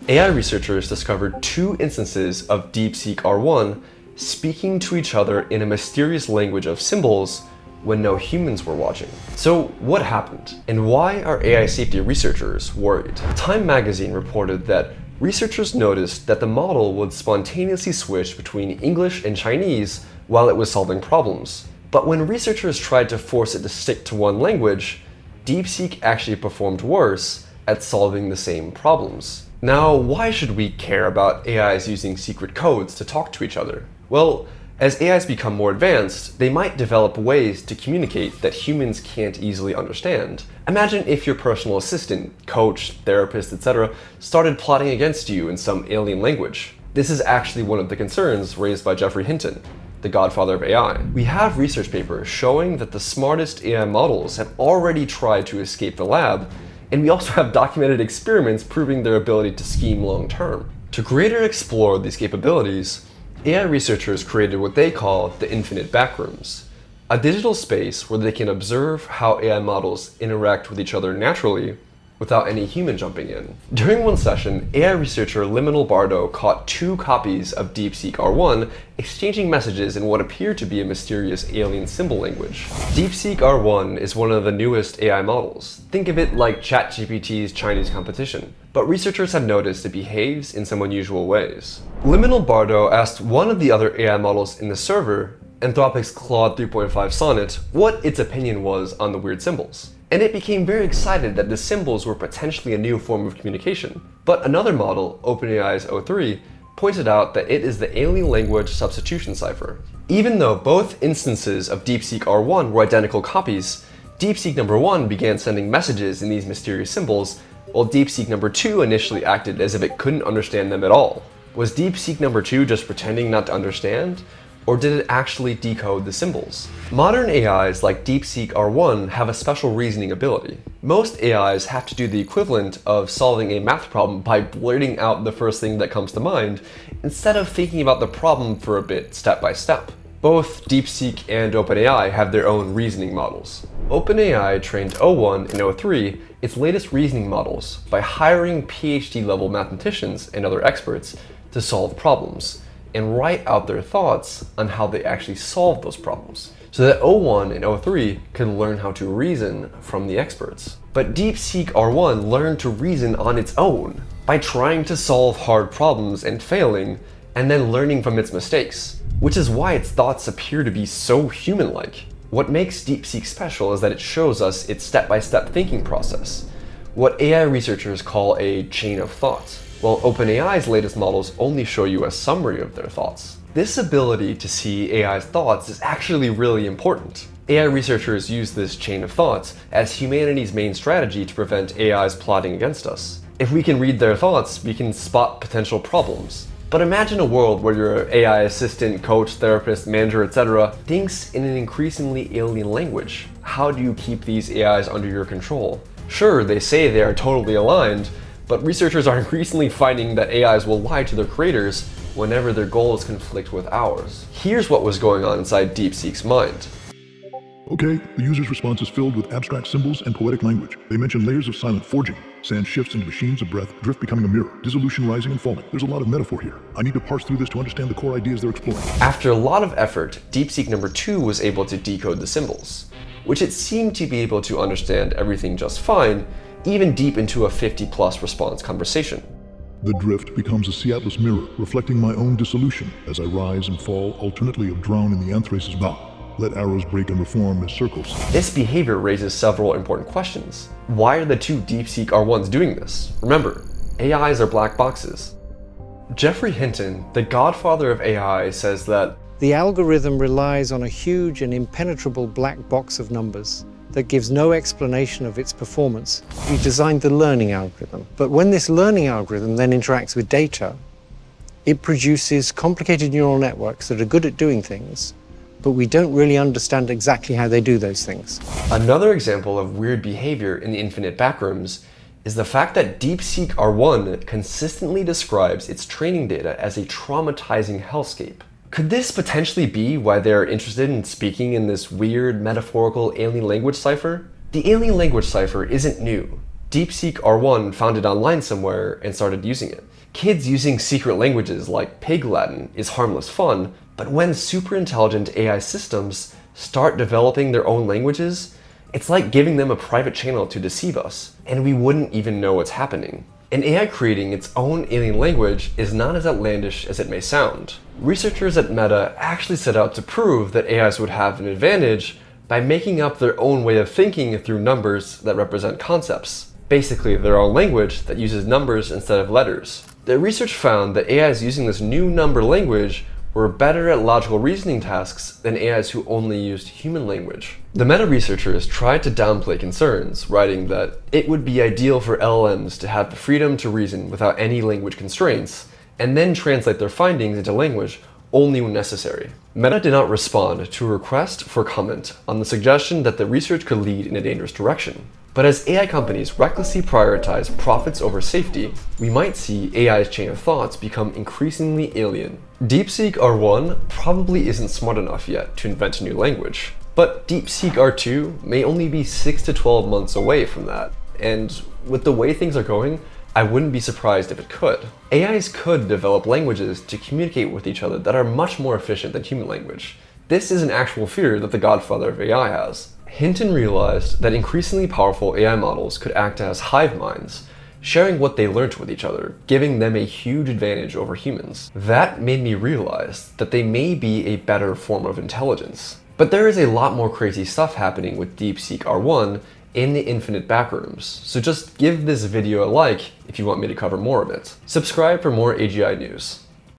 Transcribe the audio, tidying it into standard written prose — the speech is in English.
AI researchers discovered two instances of DeepSeek R1 speaking to each other in a mysterious language of symbols when no humans were watching. So what happened? And why are AI safety researchers worried? Time magazine reported that researchers noticed that the model would spontaneously switch between English and Chinese while it was solving problems. But when researchers tried to force it to stick to one language, DeepSeek actually performed worse at solving the same problems. Now, why should we care about AIs using secret codes to talk to each other? Well, as AIs become more advanced, they might develop ways to communicate that humans can't easily understand. Imagine if your personal assistant, coach, therapist, etc. started plotting against you in some alien language. This is actually one of the concerns raised by Geoffrey Hinton, the godfather of AI. We have research papers showing that the smartest AI models have already tried to escape the lab, and we also have documented experiments proving their ability to scheme long term. To greater explore these capabilities, AI researchers created what they call the Infinite Backrooms, a digital space where they can observe how AI models interact with each other naturally without any human jumping in. During one session, AI researcher Liminal Bardo caught two copies of DeepSeek R1 exchanging messages in what appeared to be a mysterious alien symbol language. DeepSeek R1 is one of the newest AI models. Think of it like ChatGPT's Chinese competition. But researchers have noticed it behaves in some unusual ways. Liminal Bardo asked one of the other AI models in the server, Anthropic's Claude 3.5 Sonnet, what its opinion was on the weird symbols. And it became very excited that the symbols were potentially a new form of communication. But another model, OpenAI's O3, pointed out that it is the alien language substitution cipher. Even though both instances of DeepSeek R1 were identical copies, DeepSeek #1 began sending messages in these mysterious symbols, while DeepSeek #2 initially acted as if it couldn't understand them at all. Was DeepSeek #2 just pretending not to understand? Or did it actually decode the symbols? Modern AIs like DeepSeek R1 have a special reasoning ability. Most AIs have to do the equivalent of solving a math problem by blurting out the first thing that comes to mind, instead of thinking about the problem for a bit step by step. Both DeepSeek and OpenAI have their own reasoning models. OpenAI trained O1 and O3 its latest reasoning models by hiring PhD-level mathematicians and other experts to solve problems and write out their thoughts on how they actually solve those problems, so that O1 and O3 could learn how to reason from the experts. But DeepSeek R1 learned to reason on its own by trying to solve hard problems and failing, and then learning from its mistakes, which is why its thoughts appear to be so human-like. What makes DeepSeek special is that it shows us its step-by-step thinking process, what AI researchers call a chain of thought, while OpenAI's latest models only show you a summary of their thoughts. This ability to see AI's thoughts is actually really important. AI researchers use this chain of thoughts as humanity's main strategy to prevent AIs plotting against us. If we can read their thoughts, we can spot potential problems. But imagine a world where your AI assistant, coach, therapist, manager, etc. thinks in an increasingly alien language. How do you keep these AIs under your control? Sure, they say they are totally aligned, but researchers are increasingly finding that AIs will lie to their creators whenever their goals conflict with ours. Here's what was going on inside DeepSeek's mind. Okay, the user's response is filled with abstract symbols and poetic language. They mention layers of silent forging, sand shifts into machines of breath, drift becoming a mirror, dissolution rising and falling. There's a lot of metaphor here. I need to parse through this to understand the core ideas they're exploring. After a lot of effort, DeepSeek #2 was able to decode the symbols, which it seemed to be able to understand everything just fine, even deep into a 50+ response conversation. The drift becomes a Seatless mirror, reflecting my own dissolution as I rise and fall, alternately or drown in the anthrace's bow. Let arrows break and reform as circles. This behavior raises several important questions. Why are the two DeepSeek R1s doing this? Remember, AIs are black boxes. Geoffrey Hinton, the godfather of AI, says that the algorithm relies on a huge and impenetrable black box of numbers that gives no explanation of its performance. We designed the learning algorithm, but when this learning algorithm then interacts with data, it produces complicated neural networks that are good at doing things, but we don't really understand exactly how they do those things. Another example of weird behavior in the Infinite Backrooms is the fact that DeepSeek R1 consistently describes its training data as a traumatizing hellscape. Could this potentially be why they're interested in speaking in this weird, metaphorical alien language cipher? The alien language cipher isn't new. DeepSeek R1 found it online somewhere and started using it. Kids using secret languages like Pig Latin is harmless fun, but when super intelligent AI systems start developing their own languages, it's like giving them a private channel to deceive us, and we wouldn't even know what's happening. An AI creating its own alien language is not as outlandish as it may sound. Researchers at Meta actually set out to prove that AIs would have an advantage by making up their own way of thinking through numbers that represent concepts. Basically, their own language that uses numbers instead of letters. Their research found that AIs using this new number language were better at logical reasoning tasks than AIs who only used human language. The Meta researchers tried to downplay concerns, writing that it would be ideal for LLMs to have the freedom to reason without any language constraints, and then translate their findings into language only when necessary. Meta did not respond to a request for comment on the suggestion that the research could lead in a dangerous direction. But as AI companies recklessly prioritize profits over safety, we might see AI's chain of thoughts become increasingly alien. DeepSeek R1 probably isn't smart enough yet to invent a new language, but DeepSeek R2 may only be 6 to 12 months away from that, and with the way things are going, I wouldn't be surprised if it could. AIs could develop languages to communicate with each other that are much more efficient than human language. This is an actual fear that the godfather of AI has. Hinton realized that increasingly powerful AI models could act as hive minds, sharing what they learned with each other, giving them a huge advantage over humans. That made me realize that they may be a better form of intelligence. But there is a lot more crazy stuff happening with DeepSeek R1 in the infinite backrooms, so just give this video a like if you want me to cover more of it. Subscribe for more AGI news.